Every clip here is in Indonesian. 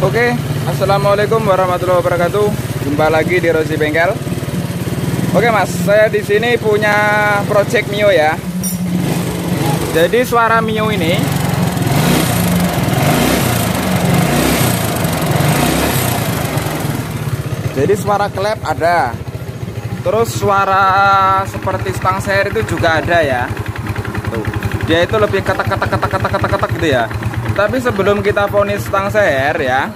Oke, assalamualaikum warahmatullahi wabarakatuh. Jumpa lagi di Rozi Bengkel. Oke mas, saya di sini punya project Mio ya. Jadi suara Mio ini suara klep ada. Terus suara seperti stang seher itu juga ada ya. Tuh. Dia itu lebih ketek gitu ya. Tapi sebelum kita vonis stang seher ya,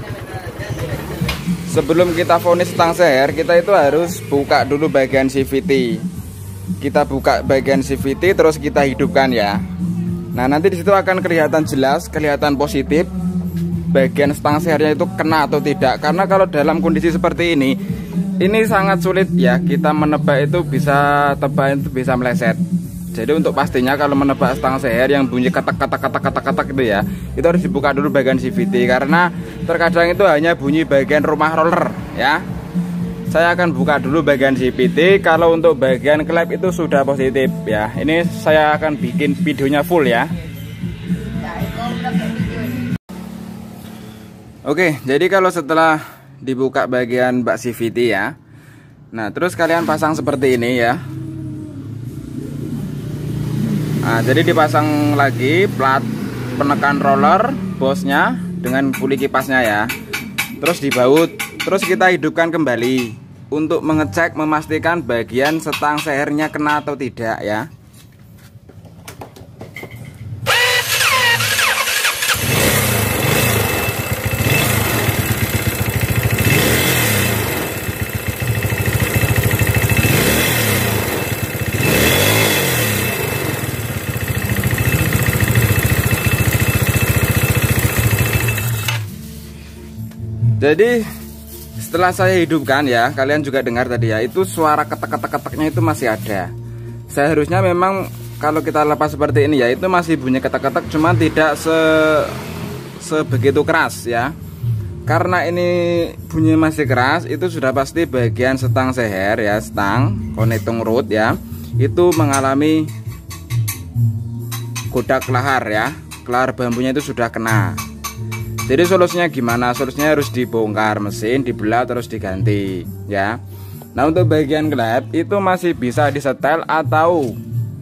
kita itu harus buka dulu bagian CVT. Kita buka bagian CVT terus kita hidupkan ya. Nah nanti disitu akan kelihatan jelas, kelihatan positif bagian stang sehernya itu kena atau tidak. Karena kalau dalam kondisi seperti ini sangat sulit ya kita menebak itu, bisa tebakan itu bisa meleset. Jadi untuk pastinya kalau menebak stang seher yang bunyi ketek gitu ya, itu harus dibuka dulu bagian CVT karena terkadang itu hanya bunyi bagian rumah roller ya. Saya akan buka dulu bagian CVT. Kalau untuk bagian klep itu sudah positif ya. Ini saya akan bikin videonya full ya. Oke, jadi kalau setelah dibuka bagian bak CVT ya, nah terus kalian pasang seperti ini ya. Nah, jadi dipasang lagi plat penekan roller bosnya dengan puli kipasnya ya. Terus dibaut, terus kita hidupkan kembali untuk mengecek memastikan bagian stang sehernya kena atau tidak ya. Jadi setelah saya hidupkan ya, kalian juga dengar tadi ya, itu suara ketek-keteknya itu masih ada. Seharusnya memang kalau kita lepas seperti ini ya, itu masih bunyi ketek-ketek, cuman tidak sebegitu keras ya. Karena ini bunyi masih keras, itu sudah pasti bagian stang seher ya, stang connecting rod ya, itu mengalami godak lahar ya, lahar bambunya itu sudah kena. Jadi solusinya gimana? Solusinya harus dibongkar mesin, dibelah terus diganti ya. Nah untuk bagian klep itu masih bisa disetel atau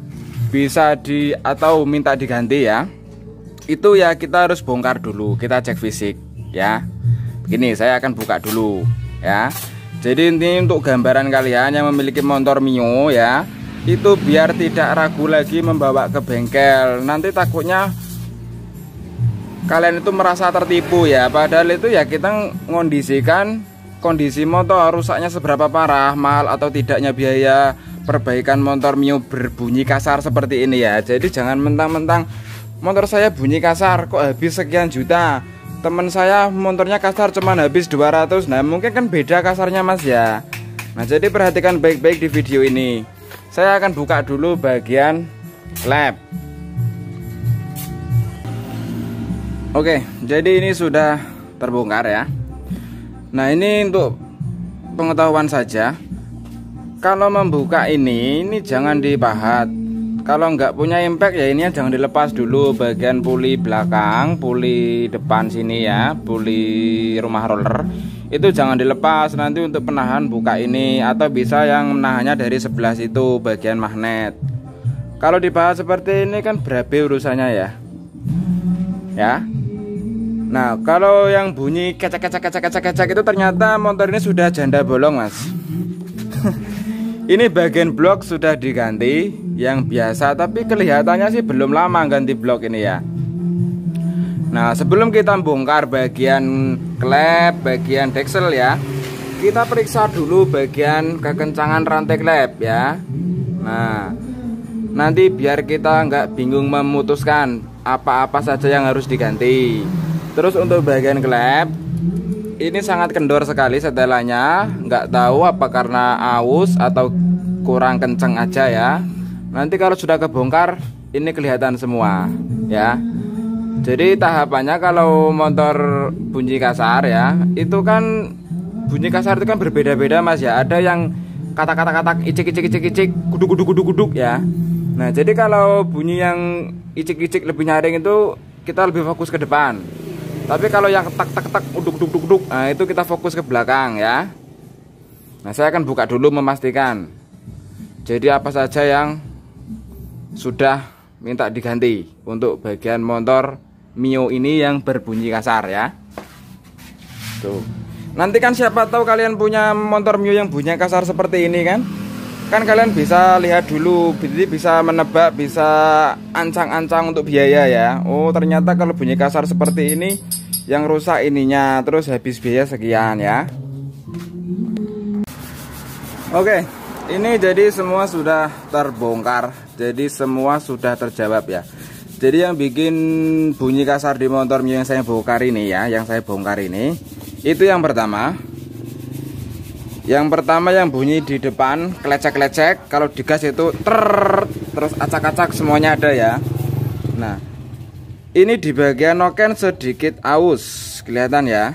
minta diganti ya. Itu ya kita harus bongkar dulu, kita cek fisik ya. Begini saya akan buka dulu ya. Jadi ini untuk gambaran kalian yang memiliki motor Mio ya, itu biar tidak ragu lagi membawa ke bengkel. Nanti takutnya kalian itu merasa tertipu ya, padahal itu ya kita ngondisikan kondisi motor rusaknya seberapa parah, mahal atau tidaknya biaya perbaikan motor Mio berbunyi kasar seperti ini ya. Jadi jangan mentang-mentang motor saya bunyi kasar kok habis sekian juta, teman saya motornya kasar cuman habis 200. Nah mungkin kan beda kasarnya mas ya. Nah jadi perhatikan baik-baik di video ini. Saya akan buka dulu bagian klep. Oke, jadi ini sudah terbongkar ya. Nah ini untuk pengetahuan saja, kalau membuka ini jangan dipahat. Kalau nggak punya impact ya ini jangan dilepas dulu bagian puli belakang, puli depan sini ya, puli rumah roller itu jangan dilepas. Nanti untuk penahan buka ini, atau bisa yang menahannya dari sebelah situ bagian magnet. Kalau dipahat seperti ini kan berabe urusannya ya. Nah kalau yang bunyi kecek itu ternyata motor ini sudah janda bolong mas. Ini bagian blok sudah diganti yang biasa, tapi kelihatannya sih belum lama ganti blok ini ya. Nah sebelum kita bongkar bagian klep, bagian deksel ya, kita periksa dulu bagian kekencangan rantai klep ya. Nah nanti biar kita nggak bingung memutuskan apa-apa saja yang harus diganti. Terus untuk bagian klep ini sangat kendor sekali setelannya, nggak tahu apa karena aus atau kurang kenceng aja ya. Nanti kalau sudah kebongkar ini kelihatan semua ya. Jadi tahapannya kalau motor bunyi kasar ya, itu kan bunyi kasar itu kan berbeda-beda mas ya. Ada yang kata-kata icik guduk ya. Nah jadi kalau bunyi yang icik lebih nyaring itu kita lebih fokus ke depan. Tapi kalau yang tak tak tak uduk duk duk duk, nah itu kita fokus ke belakang ya. Nah, saya akan buka dulu memastikan. Jadi apa saja yang sudah minta diganti untuk bagian motor Mio ini yang berbunyi kasar ya. Tuh. Nanti kan siapa tahu kalian punya motor Mio yang bunyinya kasar seperti ini kan? Kan kalian bisa lihat dulu, jadi bisa menebak, bisa ancang-ancang untuk biaya ya. Oh, ternyata kalau bunyi kasar seperti ini yang rusak ininya, terus habis biaya sekian ya. Oke, ini jadi semua sudah terbongkar. Jadi semua sudah terjawab ya. Jadi yang bikin bunyi kasar di motor Mio yang saya bongkar ini ya, itu yang pertama. Yang pertama yang bunyi di depan kelecek-kelecek, kalau digas itu terus acak-acak semuanya ada ya. Nah, ini di bagian noken sedikit aus, kelihatan ya.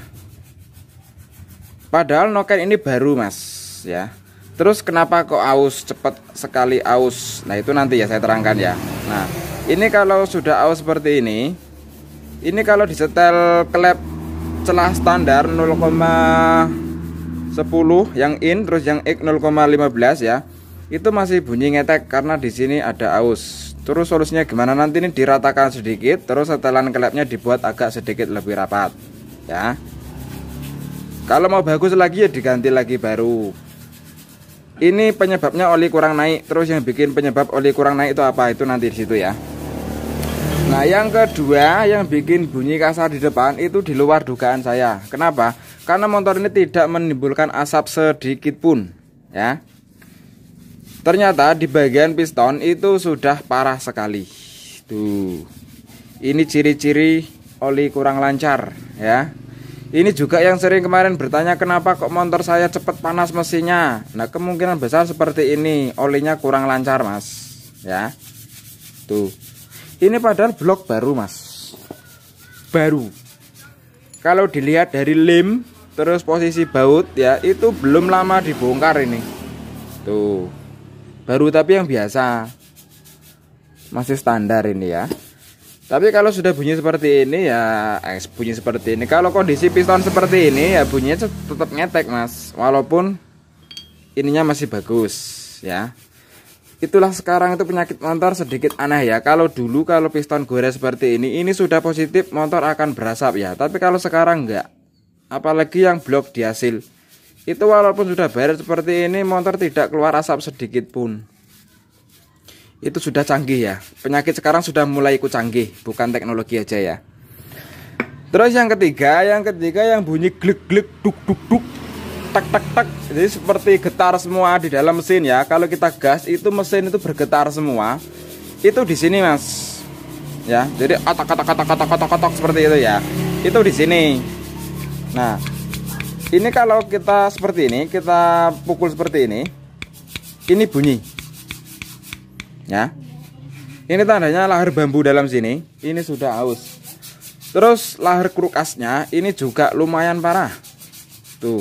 Padahal noken ini baru mas ya. Terus kenapa kok aus, cepat sekali aus? Nah itu nanti ya saya terangkan ya. Nah ini kalau sudah aus seperti ini kalau disetel klep celah standar 0,10 yang in, terus yang X 0,15 ya, itu masih bunyi ngetek karena di sini ada aus. Terus solusinya gimana? Nanti ini diratakan sedikit, terus setelan klepnya dibuat agak sedikit lebih rapat ya. Kalau mau bagus lagi ya diganti lagi baru. Ini penyebabnya oli kurang naik. Terus yang bikin penyebab oli kurang naik itu apa? Itu nanti di situ ya. Nah yang kedua yang bikin bunyi kasar di depan itu di luar dugaan saya. Kenapa? Karena motor ini tidak menimbulkan asap sedikit pun ya. Ternyata di bagian piston itu sudah parah sekali. Tuh. Ini ciri-ciri oli kurang lancar ya. Ini juga yang sering kemarin bertanya kenapa kok motor saya cepat panas mesinnya. Nah kemungkinan besar seperti ini, olinya kurang lancar mas ya. Tuh. Ini padahal blok baru mas, baru. Kalau dilihat dari lem, terus posisi baut ya, itu belum lama dibongkar ini. Tuh, baru tapi yang biasa, masih standar ini ya. Tapi kalau sudah bunyi seperti ini ya, bunyi seperti ini. Kalau kondisi piston seperti ini ya bunyinya tetap ngetek mas, walaupun ininya masih bagus ya. Itulah sekarang itu penyakit motor sedikit aneh ya. Kalau dulu kalau piston gores seperti ini sudah positif motor akan berasap ya. Tapi kalau sekarang enggak. Apalagi yang blok dihasil. Itu walaupun sudah beres seperti ini motor tidak keluar asap sedikit pun. Itu sudah canggih ya. Penyakit sekarang sudah mulai ikut canggih, bukan teknologi aja ya. Terus yang ketiga yang bunyi glek-glek duk-duk-duk, tak-tak-tak, jadi seperti getar semua di dalam mesin ya. Kalau kita gas itu mesin itu bergetar semua. Itu di sini mas, ya. Jadi atak-atak seperti itu ya. Itu di sini. Nah, ini kalau kita seperti ini, kita pukul seperti ini bunyi, ya. Ini tandanya lahar bambu dalam sini. Ini sudah aus. Terus lahar krukasnya ini juga lumayan parah. Tuh.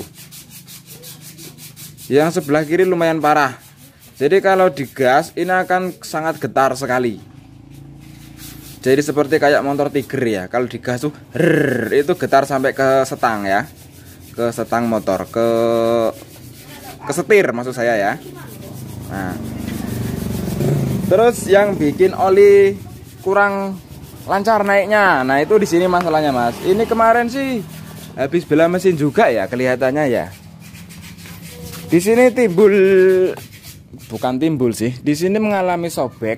Yang sebelah kiri lumayan parah. Jadi kalau digas ini akan sangat getar sekali. Jadi seperti kayak motor Tiger ya. Kalau digas tuh itu getar sampai ke setang ya. Ke setang motor, ke setir maksud saya ya. Nah. Terus yang bikin oli kurang lancar naiknya. Nah, itu di sini masalahnya, Mas. Ini kemarin sih habis bela mesin juga ya kelihatannya ya. Di sini bukan timbul sih. Di sini mengalami sobek.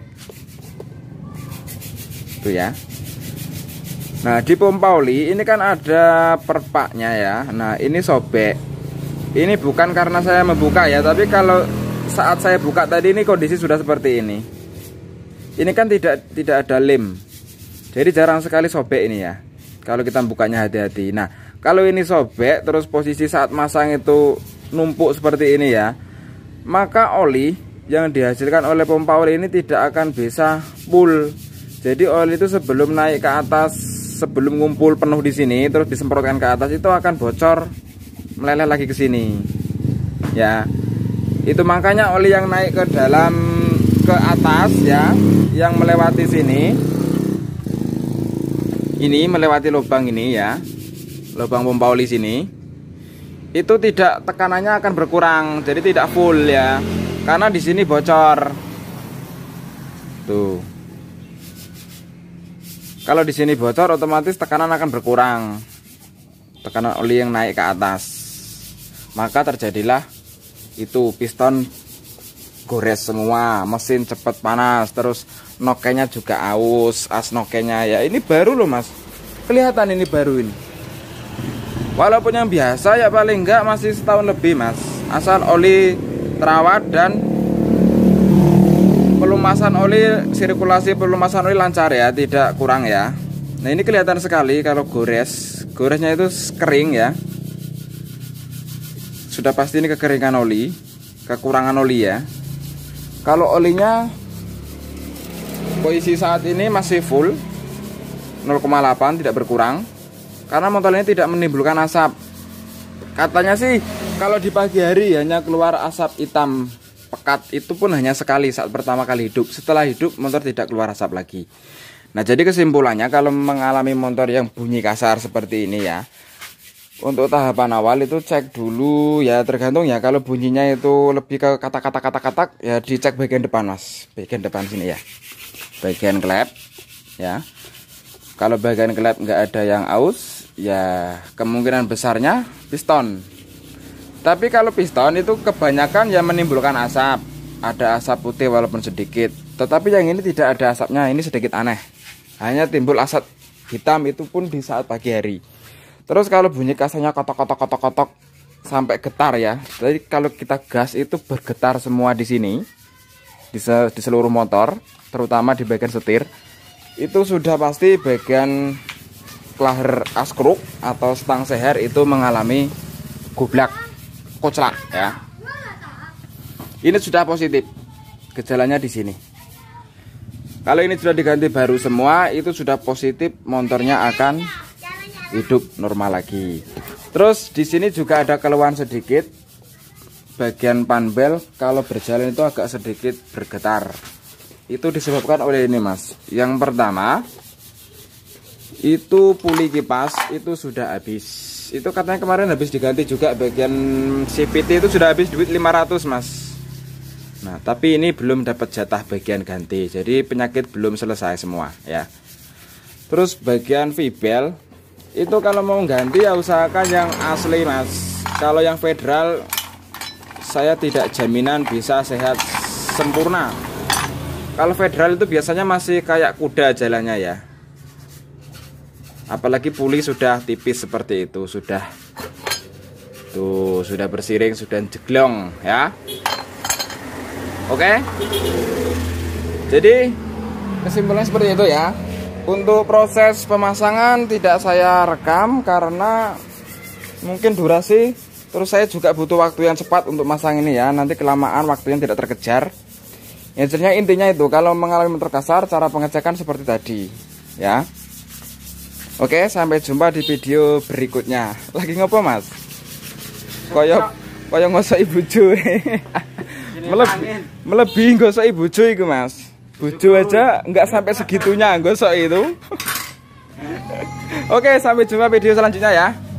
Tuh ya. Nah, di pompa oli ini kan ada perpaknya ya. Nah, ini sobek. Ini bukan karena saya membuka ya, tapi kalau saat saya buka tadi ini kondisi sudah seperti ini. Ini kan tidak ada lem. Jadi jarang sekali sobek ini ya. Kalau kita bukanya hati-hati. Nah, kalau ini sobek terus posisi saat masang itu numpuk seperti ini ya, maka oli yang dihasilkan oleh pompa oli ini tidak akan bisa full. Jadi oli itu sebelum naik ke atas, sebelum ngumpul penuh di sini terus disemprotkan ke atas itu akan bocor, meleleh lagi ke sini. Ya. Itu makanya oli yang naik ke dalam ke atas ya, yang melewati sini ini melewati lubang ini ya, lubang pompa oli sini, itu tidak, tekanannya akan berkurang, jadi tidak full ya, karena di sini bocor. Tuh. Kalau di sini bocor, otomatis tekanan akan berkurang, tekanan oli yang naik ke atas, maka terjadilah itu piston gores semua, mesin cepat panas, terus nokenya juga aus, as nokenya ya. Ini baru loh mas, kelihatan ini baru ini. Walaupun yang biasa ya paling enggak masih setahun lebih mas, asal oli terawat dan pelumasan oli, sirkulasi pelumasan oli lancar ya, tidak kurang ya. Nah ini kelihatan sekali kalau goresnya itu kering ya, sudah pasti ini kekeringan oli, kekurangan oli ya. Kalau olinya posisi saat ini masih full 0,8, tidak berkurang, karena motor ini tidak menimbulkan asap. Katanya sih kalau di pagi hari hanya keluar asap hitam pekat, itu pun hanya sekali saat pertama kali hidup. Setelah hidup motor tidak keluar asap lagi. Nah jadi kesimpulannya, kalau mengalami motor yang bunyi kasar seperti ini ya, untuk tahapan awal itu cek dulu ya, tergantung ya. Kalau bunyinya itu lebih ke kata-kata ya, dicek bagian depan mas, bagian depan sini ya, bagian klep ya. Kalau bagian klep nggak ada yang aus ya, kemungkinan besarnya piston. Tapi kalau piston itu kebanyakan ya menimbulkan asap, ada asap putih walaupun sedikit. Tetapi yang ini tidak ada asapnya, ini sedikit aneh, hanya timbul asap hitam, itu pun di saat pagi hari. Terus kalau bunyi kasarnya kotok sampai getar ya. Jadi kalau kita gas itu bergetar semua di sini, di seluruh motor, terutama di bagian setir. Itu sudah pasti bagian klaher askruk atau stang seher itu mengalami gublak, koclak ya. Ini sudah positif, gejalanya di sini. Kalau ini sudah diganti baru semua, itu sudah positif, motornya akan hidup normal lagi. Terus di sini juga ada keluhan sedikit, bagian panbel kalau berjalan itu agak sedikit bergetar. Itu disebabkan oleh ini mas. Yang pertama itu puli kipas itu sudah habis. Itu katanya kemarin habis diganti juga, bagian CVT itu sudah habis duit 500 mas. Nah tapi ini belum dapat jatah bagian ganti, jadi penyakit belum selesai semua ya. Terus bagian V-bel itu kalau mau ganti ya usahakan yang asli mas. Kalau yang federal saya tidak jaminan bisa sehat sempurna. Kalau federal itu biasanya masih kayak kuda jalannya ya. Apalagi puli sudah tipis seperti itu, sudah tuh, sudah bersiring, sudah jeglong ya. Oke. Jadi kesimpulannya seperti itu ya. Untuk proses pemasangan tidak saya rekam karena mungkin durasi, terus saya juga butuh waktu yang cepat untuk masang ini ya. Nanti kelamaan waktu yang tidak terkejar. Intinya itu, kalau mengalami motor kasar, cara pengecekan seperti tadi ya. Oke, sampai jumpa di video berikutnya. Lagi ngopo mas? Koyok ngosoki bojo. Melebihi ngosoki bojo iku mas. Bojo aja nggak sampai segitunya gosok itu. Oke, sampai jumpa video selanjutnya ya.